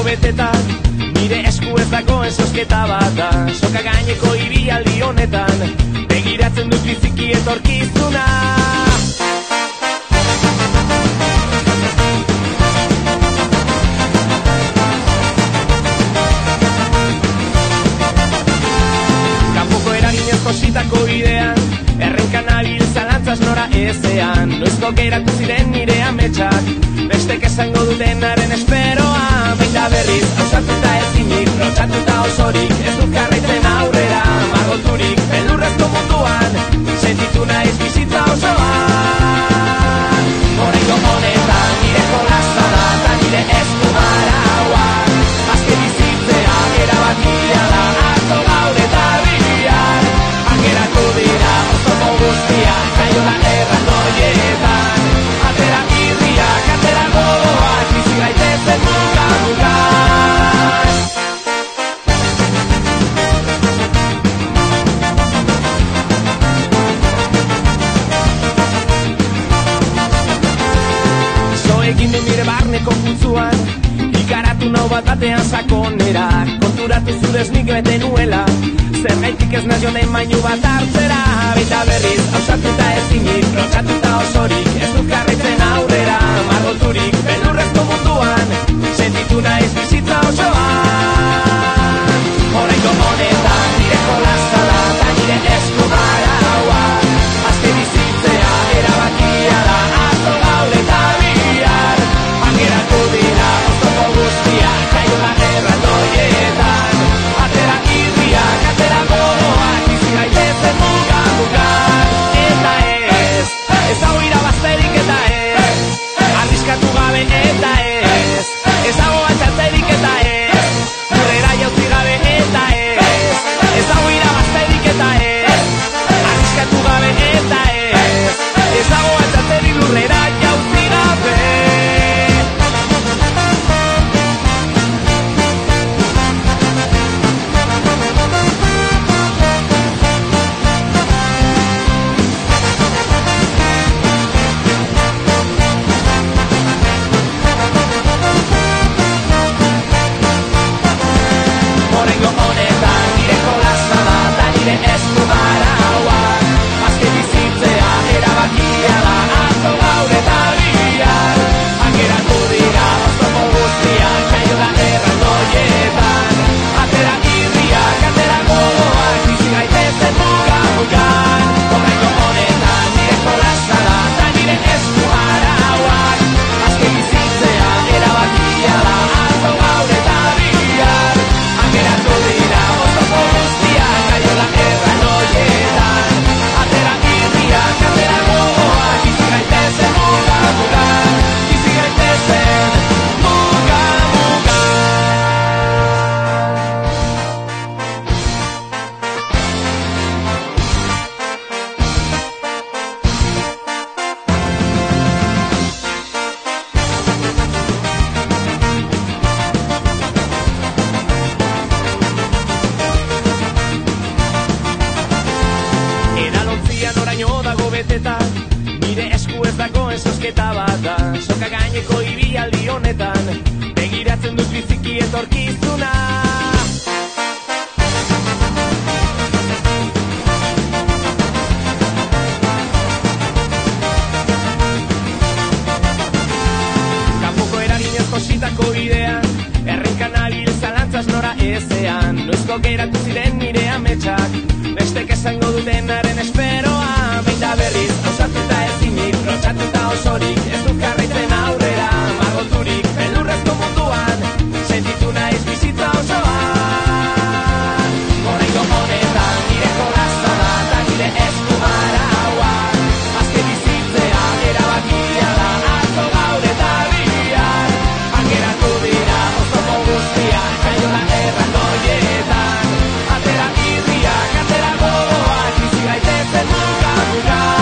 betetan, nire esku ez dagoen zozketa bat. Soka gaineko ibilaldi honetan, begiratzen dut biziki etorkizuna. Kanpoko eraginez kositako bidean, errenkan nabil zalantzaz nora ezean. Noizko geratu ziren nire ametsak, bestek esango dutenaren esperoa. Behin da berriz, hausatuta ezinik, lotxatuta osorik, ez dut jarraitzen aurrera, margoturik, beldurrezko munduan, sentitu naiz bizitza osoan. Oraingo honetan, nire jolasa da, eta nire esku maraua, azken bizitzea, erabakia da, atzo gaur eta bihar, angerako dira, oztopo guztia, jaio da erraldoietan, atera irriak, atera gogoak, bizi gaitezen muga-muga. Egin du nire barneko putzuan, ikaratu nau bat batean sakonera, konturatu zurez nik bete nuela, zergaitik ez nazion emainu bat hartzera. Beita berriz, hausatuta ezinik, lotxatuta osorik, ez dut jarraitzen aurrera, margoturik, beldurrezko munduan, sentitu naiz bizitza osoan. Oraingo honetan, nire jolasa da, eta nire esku maraua, azken bizitzea, erabakia da, atzo gaur eta bihar, angerako dira, oztopo guztia, jaio da erraldoietan, atera irriak, atera gogoak, bizi gaitezen muga-mugan. Eta ez dago irabazterik eta ez, arriskatu gabe eta ez dago altxatzerik eta ez, lurrera jautzi gabe eta ez dago irabazterik eta ez, arriskatu gabe eta ez dago altxatzerik lurrera jautzi gabe. Oraingo honetan, nire jolasa da, eta nire esku maraua, azken bizitzea, erabakia da, atzo gaur eta bihar, angeratu dira, oztopo guztia, jaio da erraldoietan, atera irriak, atera gogoak, bizi gaitezen muga-mugan. Oraingo honetan, nire jolasa da, eta nire esku marauak, azken bizitzea, erabakia da, atzo gaur eta bihar, angeratu dira, oztopo guztia, jaio da erraldoietan, atera irriak, atera gogoak, bizi gaitezen muga-mugan, bizi gaitezen muga-mugan. Edalontzian oraino dago betetan, nire esku ez dagoen zozketa bat. Soka gaineko ibilaldi honetan, begiratzen dut biziki etorkizuna. Kanpoko eraginez kositako bidean, errenkan nabil zalantzaz nora ezean. Noizko geratu ziren nire ametsak, bestek esango dutenaren esperoa. Behin da berriz, hausatuta ezinik, lotxatuta osorik, ez dut jarraitzen aurrera, margoturik, beldurrezko munduan, sentitu naiz bizitza osoan. Oraingo honetan, nire jolasa da, eta nire esku maraua, azken bizitzea, erabakia da, atzo gaur eta bihar, angeratu dira, oztopo guztia, jaio da erraldoietan, atera irriak, atera gogoak, bizi gaitezen muga-mugan.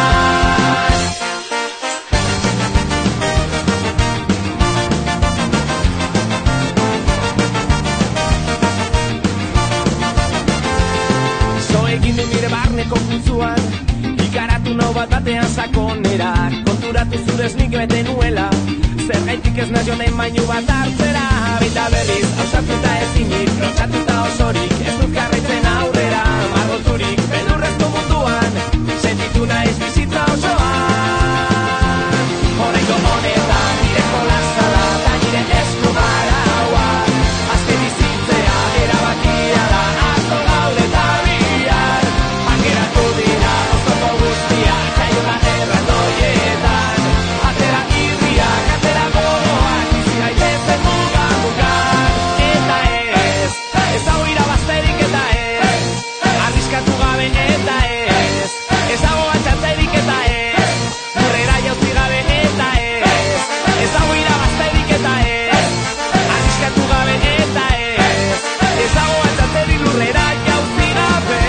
Egin du nire barneko putzuan, ikaratu nau bat batean sakonera, konturatu zurez nik bete nuela, Zergaitik ez nahi honen bainu bat hartzera. Baita berriz, hausatuta ezinik, lotsatuta osorik, ez dut jarraitzen aurrera. Margoturik, beldurrezko munduan, sentitu naiz bizitza osoan. Horrengo honetan, nire jolasa da, eta nire esku maraua. Azken bizitzea, erabakia da, atzo gaur eta bihar. Angeratu dira, oztopo guztiak, jaiola erraldoietan. Atera irriak, atera gogoak, bizi gaitezen muga-mugan. Eta ez hau irabazterik eta arriskatu gabe eta ez dago atxatzerik eta lurrera jauzi gabe eta ez hau irabazterik eta arriskatu gabe eta ez dago atxatzerik lurrera jauzi gabe.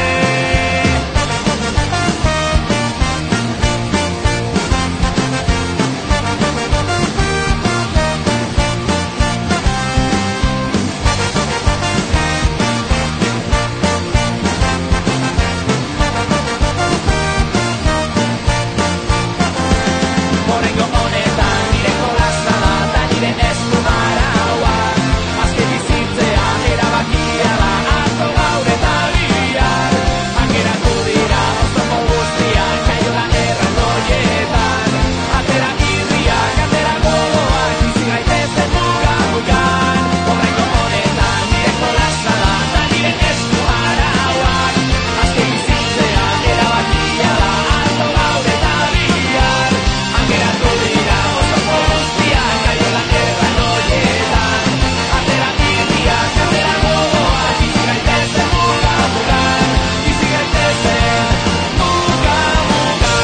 Horrengo honetan nire jolasa da, eta nire esku maraua. Azken bizitzea erabakia da, atzo gaur eta bihar. Angeratu dira oztopo guztiak, jaiola erraldoietan. Atera irriak, atera gogoak, bizi gaitezen muga-mugan. Horrengo honetan nire jolasa da, eta nire esku marauak. Azken bizitzea erabakia da, atzo gaur eta bihar. Angeratu dira oztopo guztiak, jaiola erraldoietan. Atera irriak, atera gogoak, bizi gaitezen muga-mugan. Bizi gaitezen muga-mugan.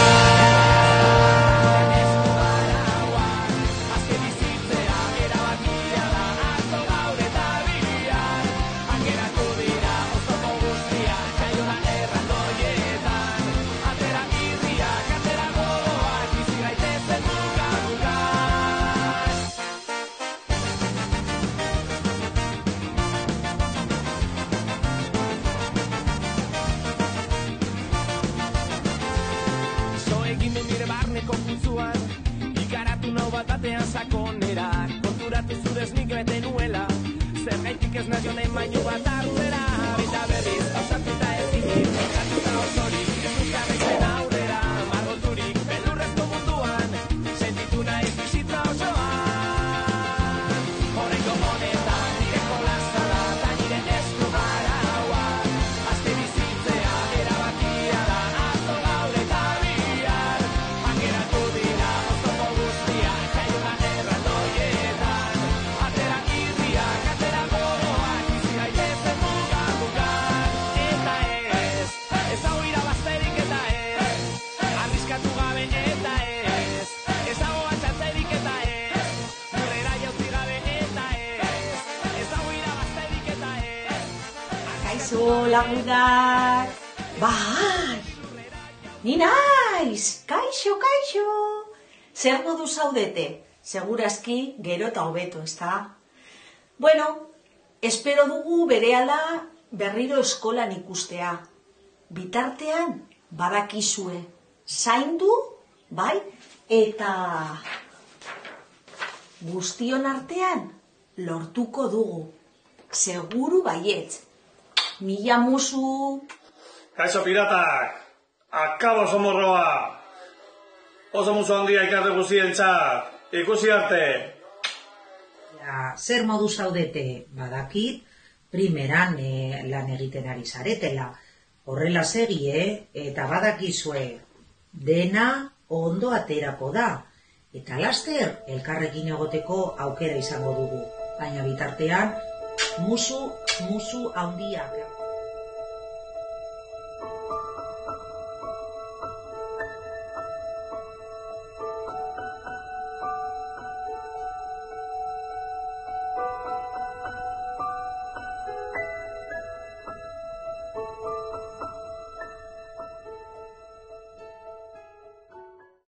Esku marauak, azken bizitzea erabakia da, atzo gaur eta bihar. Angeratu dira oztopo guztiak, jaiola erraldoietan. Atera irriak, atera gogoak, bizi gaitezen muga-mugan. So egin du nire barneko putzuan, ikaratu nau bat batean sakonera. Konturatu zurez nik bete nuela, zergaitik ez nahi honen bainu bat hartzera. Baita berriz, hausatuta ezinik, lotsatuta osorik, ez dut jarraitzen aurrera. Margoturik, beldurrezko munduan, sentitu naiz bizitza osoan. Horrengo honetan nire jolasa da, eta nire esku maraua. Azken bizitzea erabakia da, atzo gaur eta bihar. Angeratu dira oztopo guztiak, jaiola erraldoietan. Atera irriak, atera gogoak, bizi gaitezen muga-mugan. Eta ez hau irabazterik eta arriskatu gabe eta ez dago atxatzerik eta lurrera jauzi gabe eta ez hau irabazterik eta Kaixo lagunak, bai, ni naiz, kaixo, kaixo. Zer modu zaudete? Segurazki gero eta hobeto, ezta? Bueno, espero dugu berehala berriro eskolan ikustea. Bitartean, badakizue, zaindu, bai, eta guztion artean lortuko dugu. Seguru baietz. Mila musu. Kaixo piratak, akabo somorroa. Oso musu handia ikarri guztientzat, ikusi arte. Zer modu zaudete? Badakit, primeran lan egiten ari zaretela. Horrela segi, eta badakizue, dena ondo aterako da. Eta laster, elkarrekin egoteko aukera izango dugu. Baina bitartean, musu handiak.